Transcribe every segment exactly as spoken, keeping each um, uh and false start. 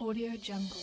Audio Jungle.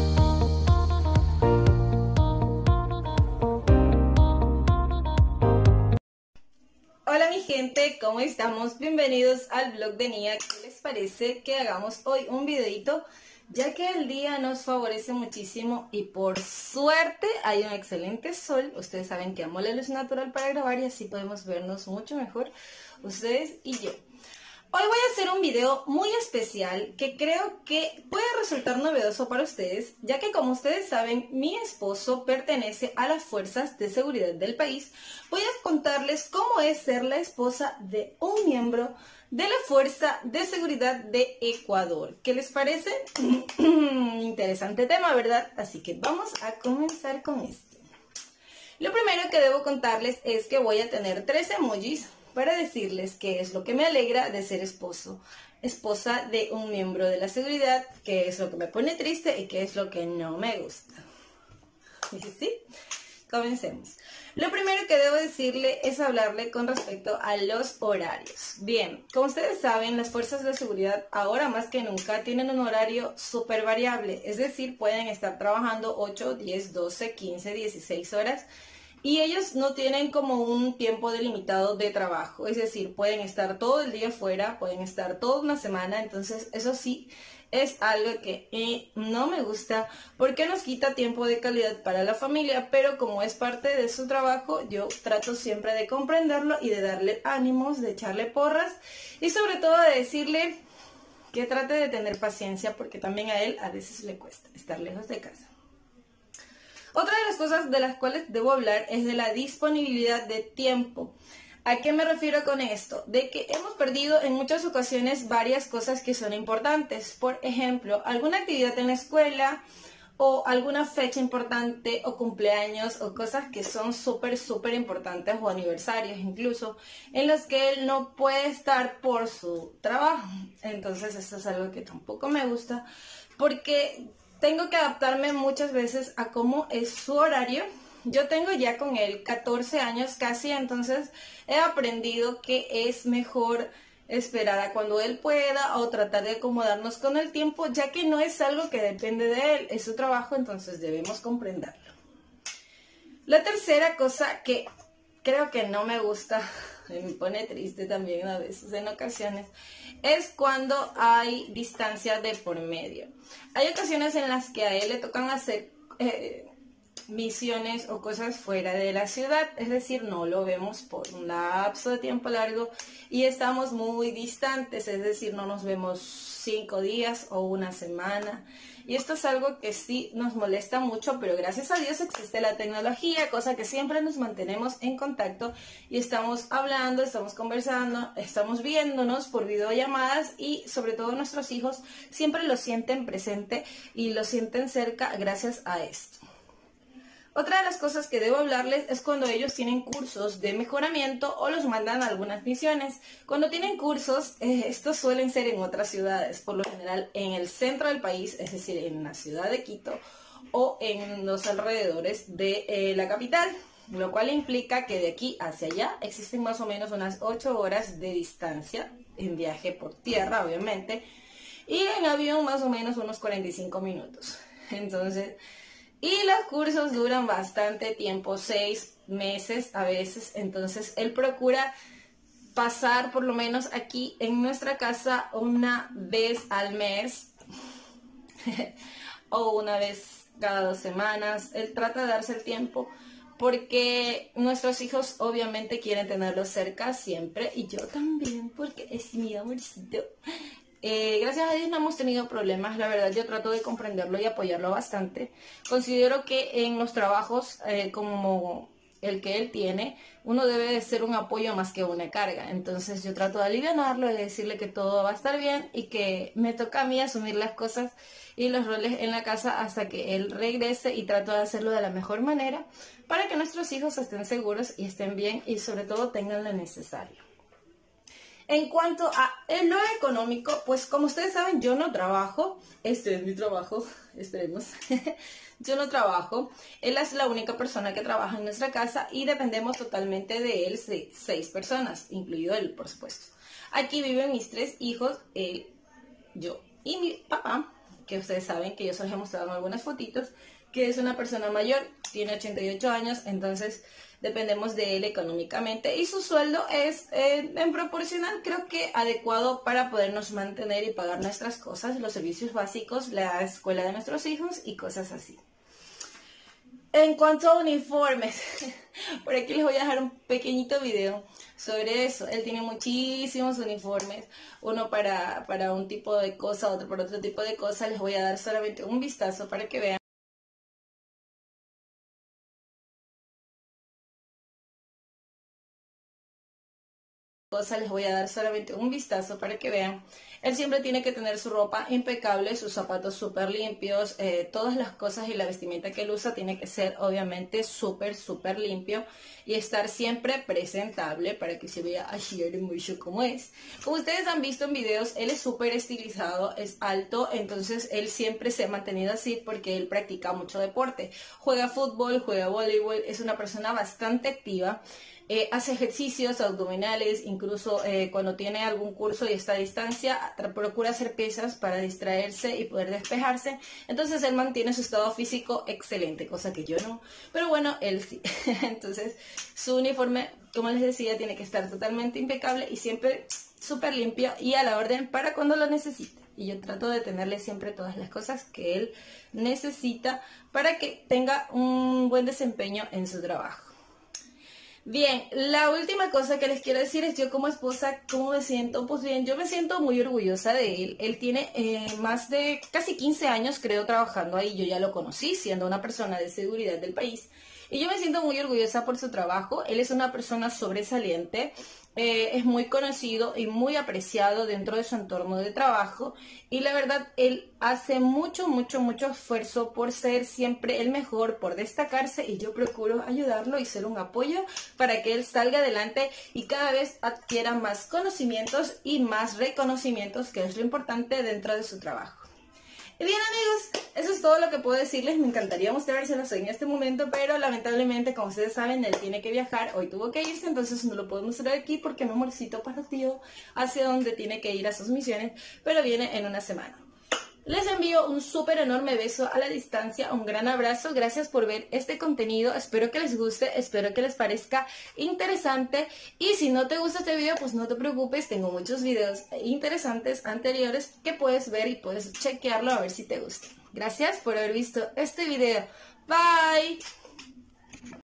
Hola mi gente, ¿cómo estamos? Bienvenidos al blog de Nia. ¿Qué les parece que hagamos hoy un videito? Ya que el día nos favorece muchísimo y por suerte hay un excelente sol. Ustedes saben que amo la luz natural para grabar y así podemos vernos mucho mejor ustedes y yo. Hoy voy a hacer un video muy especial que creo que puede resultar novedoso para ustedes, ya que como ustedes saben, mi esposo pertenece a las fuerzas de seguridad del país. Voy a contarles cómo es ser la esposa de un miembro de la Fuerza de Seguridad de Ecuador. ¿Qué les parece? Interesante tema, ¿verdad? Así que vamos a comenzar con esto. Lo primero que debo contarles es que voy a tener tres emojis para decirles qué es lo que me alegra de ser esposo, esposa de un miembro de la seguridad, qué es lo que me pone triste y qué es lo que no me gusta. ¿Sí? Comencemos. Lo primero que debo decirle es hablarle con respecto a los horarios. Bien, como ustedes saben, las fuerzas de seguridad ahora más que nunca tienen un horario súper variable, es decir, pueden estar trabajando ocho, diez, doce, quince, dieciséis horas. Y ellos no tienen como un tiempo delimitado de trabajo, es decir, pueden estar todo el día fuera, pueden estar toda una semana, entonces eso sí es algo que eh, no me gusta porque nos quita tiempo de calidad para la familia, pero como es parte de su trabajo, yo trato siempre de comprenderlo y de darle ánimos, de echarle porras y sobre todo de decirle que trate de tener paciencia porque también a él a veces le cuesta estar lejos de casa. Otra de las cosas de las cuales debo hablar es de la disponibilidad de tiempo. ¿A qué me refiero con esto? De que hemos perdido en muchas ocasiones varias cosas que son importantes. Por ejemplo, alguna actividad en la escuela o alguna fecha importante o cumpleaños o cosas que son súper, súper importantes o aniversarios incluso, en los que él no puede estar por su trabajo. Entonces eso es algo que tampoco me gusta porque tengo que adaptarme muchas veces a cómo es su horario. Yo tengo ya con él catorce años casi, entonces he aprendido que es mejor esperar a cuando él pueda o tratar de acomodarnos con el tiempo, ya que no es algo que depende de él, es su trabajo, entonces debemos comprenderlo. La tercera cosa que creo que no me gusta, me pone triste también a veces en ocasiones, es cuando hay distancia de por medio. Hay ocasiones en las que a él le tocan hacer eh, misiones o cosas fuera de la ciudad, es decir, no lo vemos por un lapso de tiempo largo y estamos muy distantes, es decir, no nos vemos cinco días o una semana. Y esto es algo que sí nos molesta mucho, pero gracias a Dios existe la tecnología, cosa que siempre nos mantenemos en contacto y estamos hablando, estamos conversando, estamos viéndonos por videollamadas y sobre todo nuestros hijos siempre lo sienten presente y lo sienten cerca gracias a esto. Otra de las cosas que debo hablarles es cuando ellos tienen cursos de mejoramiento o los mandan a algunas misiones. Cuando tienen cursos, eh, estos suelen ser en otras ciudades, por lo general en el centro del país, es decir, en la ciudad de Quito o en los alrededores de eh, la capital, lo cual implica que de aquí hacia allá existen más o menos unas ocho horas de distancia en viaje por tierra, obviamente, y en avión más o menos unos cuarenta y cinco minutos. Entonces, y los cursos duran bastante tiempo, seis meses a veces, entonces él procura pasar por lo menos aquí en nuestra casa una vez al mes o una vez cada dos semanas. Él trata de darse el tiempo porque nuestros hijos obviamente quieren tenerlo cerca siempre y yo también porque es mi amorcito. Eh, gracias a Dios no hemos tenido problemas, la verdad yo trato de comprenderlo y apoyarlo bastante. Considero que en los trabajos eh, como el que él tiene, uno debe de ser un apoyo más que una carga. Entonces yo trato de alivianarlo y de decirle que todo va a estar bien y que me toca a mí asumir las cosas y los roles en la casa hasta que él regrese y trato de hacerlo de la mejor manera para que nuestros hijos estén seguros y estén bien y sobre todo tengan lo necesario. En cuanto a lo económico, pues como ustedes saben, yo no trabajo. Este es mi trabajo, esperemos. Yo no trabajo. Él es la única persona que trabaja en nuestra casa y dependemos totalmente de él, de seis personas, incluido él, por supuesto. Aquí viven mis tres hijos, él, yo y mi papá, que ustedes saben que yo se los he mostrado en algunas fotitos, que es una persona mayor, tiene ochenta y ocho años, entonces dependemos de él económicamente y su sueldo es eh, en proporcional, creo que adecuado para podernos mantener y pagar nuestras cosas, los servicios básicos, la escuela de nuestros hijos y cosas así. En cuanto a uniformes, por aquí les voy a dejar un pequeñito video sobre eso. Él tiene muchísimos uniformes, uno para, para un tipo de cosa, otro para otro tipo de cosa. Les voy a dar solamente un vistazo para que vean. Cosa, les voy a dar solamente un vistazo para que vean. Él siempre tiene que tener su ropa impecable, sus zapatos súper limpios, eh, todas las cosas y la vestimenta que él usa tiene que ser obviamente súper, súper limpio y estar siempre presentable para que se vea así hermoso como es. Como ustedes han visto en videos, él es súper estilizado, es alto, entonces él siempre se ha mantenido así porque él practica mucho deporte. Juega fútbol, juega voleibol, es una persona bastante activa. Eh, hace ejercicios abdominales, incluso eh, cuando tiene algún curso y está a distancia, procura hacer pesas para distraerse y poder despejarse. Entonces él mantiene su estado físico excelente, cosa que yo no. Pero bueno, él sí. Entonces su uniforme, como les decía, tiene que estar totalmente impecable y siempre súper limpio y a la orden para cuando lo necesite. Y yo trato de tenerle siempre todas las cosas que él necesita para que tenga un buen desempeño en su trabajo. Bien, la última cosa que les quiero decir es yo como esposa, ¿cómo me siento? Pues bien, yo me siento muy orgullosa de él. Él tiene eh, más de casi quince años, creo, trabajando ahí. Yo ya lo conocí, siendo una persona de seguridad del país. Y yo me siento muy orgullosa por su trabajo. Él es una persona sobresaliente. Eh, es muy conocido y muy apreciado dentro de su entorno de trabajo y la verdad él hace mucho, mucho, mucho esfuerzo por ser siempre el mejor, por destacarse y yo procuro ayudarlo y ser un apoyo para que él salga adelante y cada vez adquiera más conocimientos y más reconocimientos, que es lo importante dentro de su trabajo. Y bien amigos, eso es todo lo que puedo decirles. Me encantaría mostrárselos en este momento, pero lamentablemente, como ustedes saben, él tiene que viajar. Hoy tuvo que irse, entonces no lo puedo mostrar aquí porque mi amorcito partió hacia donde tiene que ir a sus misiones, pero viene en una semana. Les envío un súper enorme beso a la distancia, un gran abrazo, gracias por ver este contenido, espero que les guste, espero que les parezca interesante y si no te gusta este video pues no te preocupes, tengo muchos videos interesantes anteriores que puedes ver y puedes chequearlo a ver si te gusta. Gracias por haber visto este video, bye.